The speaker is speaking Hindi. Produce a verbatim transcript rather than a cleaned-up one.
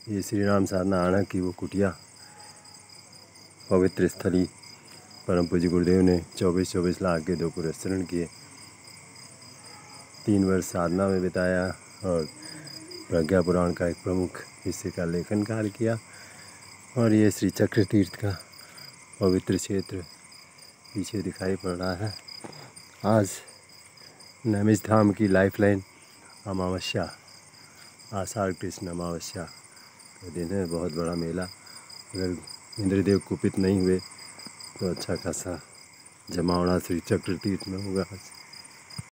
ये श्री राम साधना आना की वो कुटिया पवित्र स्थली परम पूज्य गुरुदेव ने चौबीस चौबीस लाख के दो पुरस्करण किए, तीन वर्ष साधना में बिताया और प्रज्ञा पुराण का एक प्रमुख हिस्से का लेखन कार्य किया। और ये श्री चक्र तीर्थ का पवित्र क्षेत्र पीछे दिखाई पड़ रहा है। आज नैमिष धाम की लाइफलाइन अमावस्या, आषाढ़ कृष्ण अमावस्या का दिन है। बहुत बड़ा मेला, अगर इंद्रदेव कुपित नहीं हुए तो अच्छा खासा जमावड़ा श्री चक्र तीर्थ में होगा।